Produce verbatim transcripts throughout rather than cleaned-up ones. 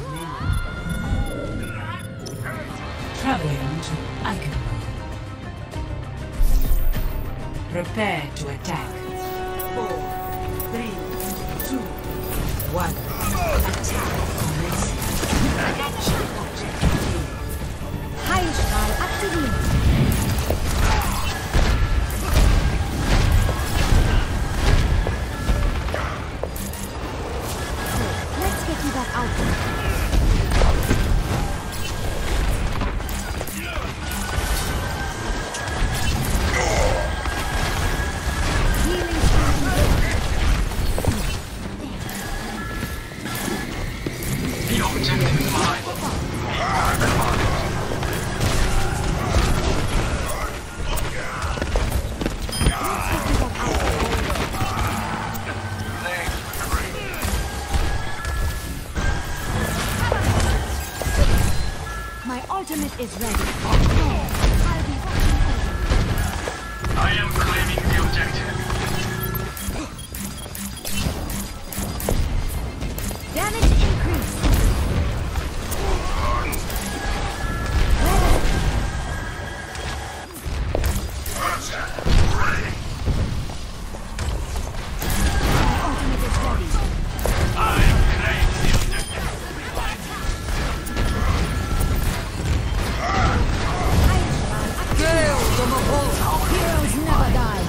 Traveling to Eichenberg. Prepare to attack. Four, three, two, one. Attack commencing. Heilstrahl aktiviert. Let's get you back out there. My ultimate is ready. I'll be watching over. I am claiming the objective. Damage increase. My ultimate is ready. I am claiming the objective. Heroes never die.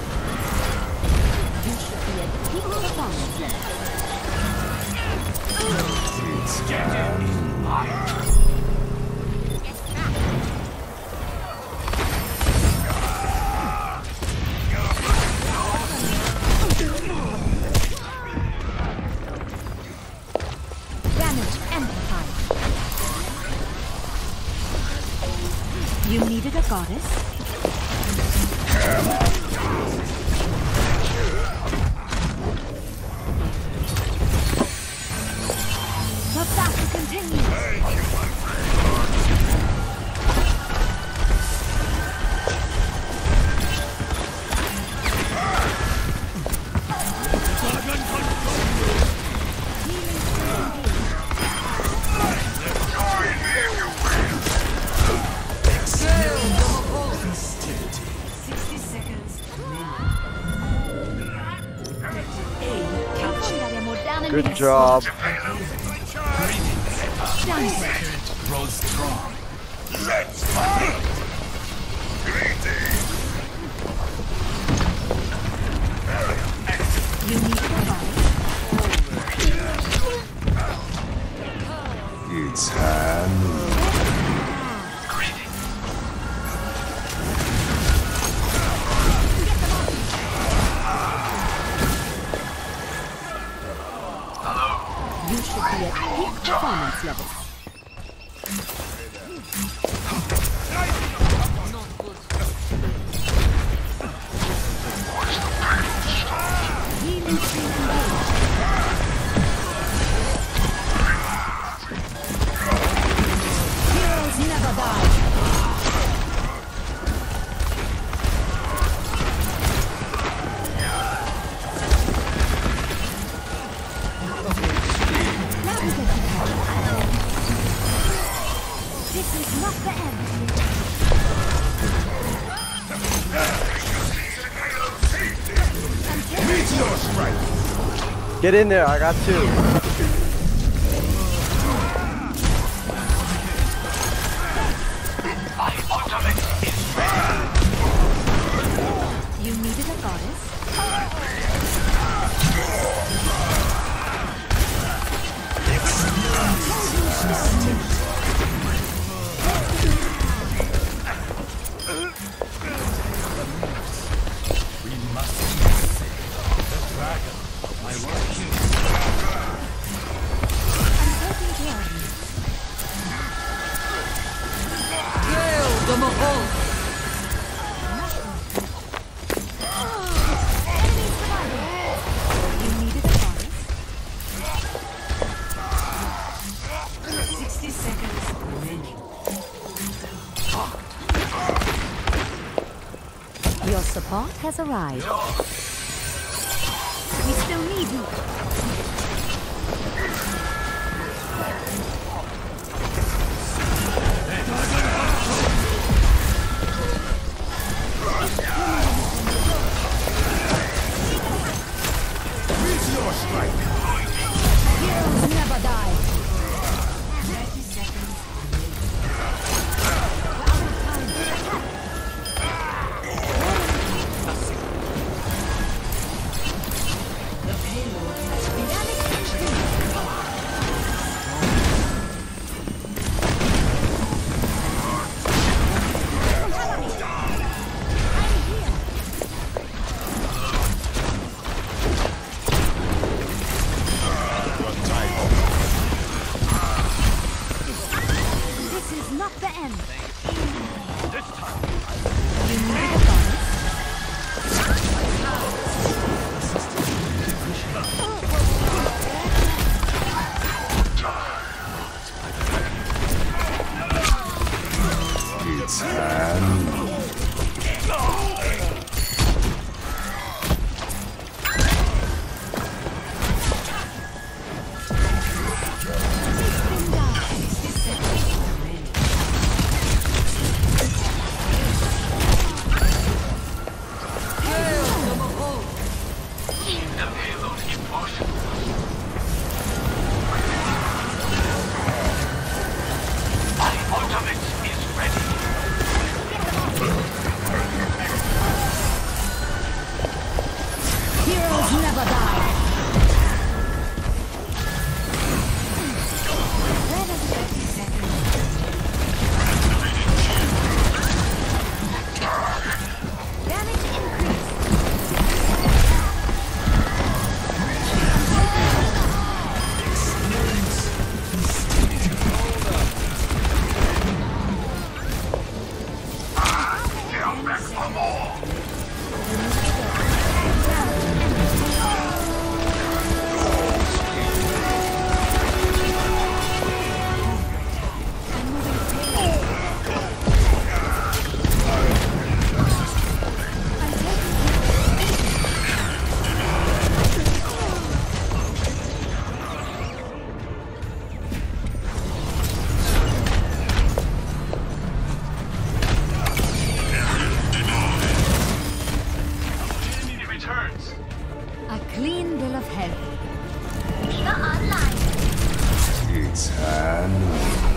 You should be at peak performance level. It's getting hot. Damage amplified. You needed a goddess? The battle continues. sixty seconds remaining. Good job. Grows strong. Let's fight! Greetings! You need a goddess? It's hand. You should be at peak performance level. Healing stream engaged. Heroes never die. This is not the end. Meteor strike! Get in there, I got two. My ultimate is ready. You needed a goddess? We must save the dragon. I want you. I'm taking care of you. Enemy survivor. You needed a goddess? sixty seconds remaining. Your support has arrived. We still need you. die. thirty seconds remaining. The payload has been This is not the end. This time, You need a bonus. It's hand. Been down. Heroes never die. thirty seconds. Damage increased. Down back for more. A clean bill of health. It's hand.